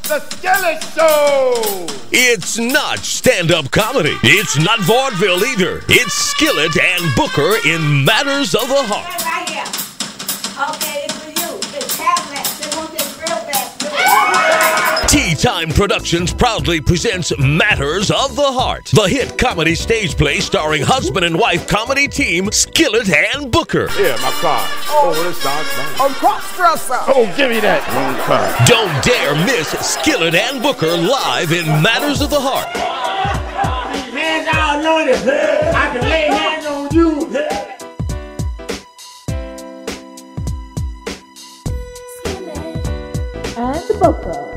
The Skillet Show! It's not stand-up comedy. It's not vaudeville either. It's Skillet and Booker in Matters of the Heart. Right here. Okay, it's for you. It's Cadillac. They want this real bad. Tea Time Productions proudly presents Matters of the Heart, the hit comedy stage play starring husband and wife comedy team Skillet and Booker. Yeah, my car. Oh, this sounds nice. Oh, cross-dresser. Oh, give me that. Wrong car. Don't dare miss Skillet and Booker live in Matters of the Heart. Hands all anointed. I can lay hands on you. And Booker.